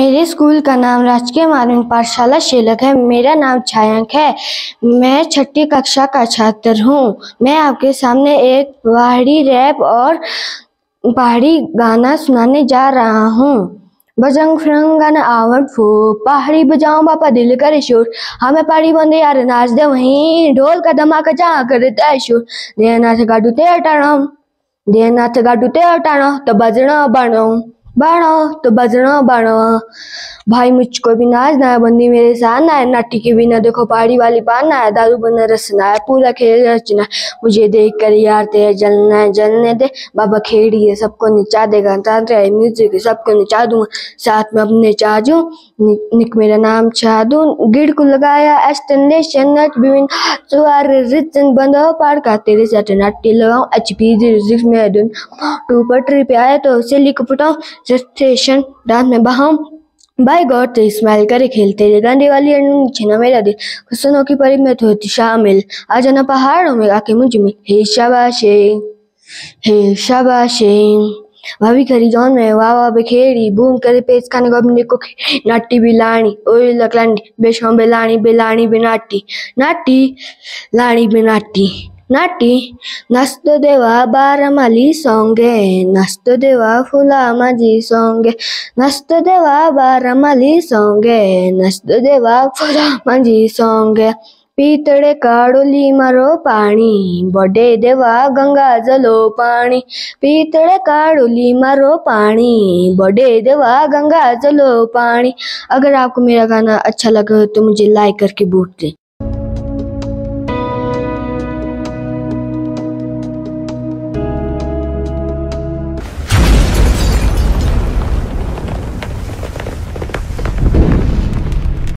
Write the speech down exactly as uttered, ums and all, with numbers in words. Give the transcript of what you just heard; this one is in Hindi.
मेरे स्कूल का नाम राजकीय माध्यमिक पाठशाला शेलक है। मेरा नाम छायांक है। मैं छठी कक्षा का छात्र हूँ। मैं आपके सामने एक पहाड़ी रैप और पहाड़ी गाना सुनाने जा रहा हूँ। बजरंग फिरंग गाना आवट फो पहाड़ी बजाओ बापा दिल करे शोर, हमें पहाड़ी बंदे यार नाच दे वहीं, ढोल का धमाका जहाँ करता है शोर। देनाथ गाडू ते अटाणो देनाथ गाडू ते अटाणो तो बजना बनो बनो तो बजना बनो। भाई मुझको भी नाचना है, बंदी मेरे साथ ना है, नाटी के बिना देखो पहाड़ी वाली पाना है, दारू बना रसना है, पूरा खेल रचना। मुझे देख कर यार तेरे जलना है, जलने दे बाबा खेड़ी है, सबको नचा देगा तांत्रिक है म्यूजिक, सबको नचा दूंगा साथ में अपने चाजू। निक मेरा नाम चादू गिड़ को लगाया एस्टेंडेशन नट बिविन सुआर रिचन बंदो पार का तेरे साथ नाटी लगाऊं एचपी रिजिक्स में दूं टू पटरी पे आए तो उसे लिख पटाऊं स्टेशन डांस में बहाऊं। बाय गॉड तो स्माइल करे खेलते रे गांधी वाली छीना मेरा दिल खुशनों की परी में तो शामिल आ जाना पहाड़ों में आके मुझ में हे शाबाशे हे शाबाशे। भाभी खरी जौन में वाह वाह बेखेड़ी बूम करे पेच खाने को अपने को नाटी बिलानी ओए लकलानी बेशों बेलानी बेलानी बेनाटी नाटी लानी बेनाटी नाटी नस्त देवा बारमाली सोंगे नस्त देवा फुला माझी सोंगे नस्त देवा बारमाली सोंगे नस्त देवा फुला माझी सोंगे। पीतड़े काड़ोली मारो पानी बड़े देवा गंगा जलो पानी पीतड़े काड़ोली मारो पानी बड़े देवा गंगा जलो पानी। अगर आपको मेरा गाना अच्छा लगा तो मुझे लाइक करके वोट दें।